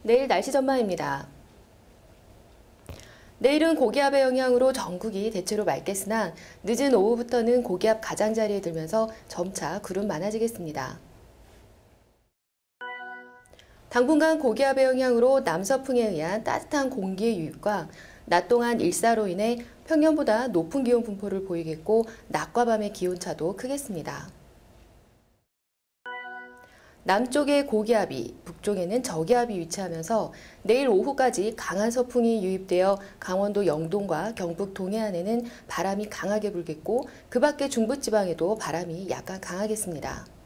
내일 날씨 전망입니다. 내일은 고기압의 영향으로 전국이 대체로 맑겠으나 늦은 오후부터는 고기압 가장자리에 들면서 점차 구름 많아지겠습니다. 당분간 고기압의 영향으로 남서풍에 의한 따뜻한 공기의 유입과 낮 동안 일사로 인해 평년보다 높은 기온 분포를 보이겠고 낮과 밤의 기온차도 크겠습니다. 남쪽에 고기압이, 북쪽에는 저기압이 위치하면서 내일 오후까지 강한 서풍이 유입되어 강원도 영동과 경북 동해안에는 바람이 강하게 불겠고 그 밖에 중부지방에도 바람이 약간 강하겠습니다.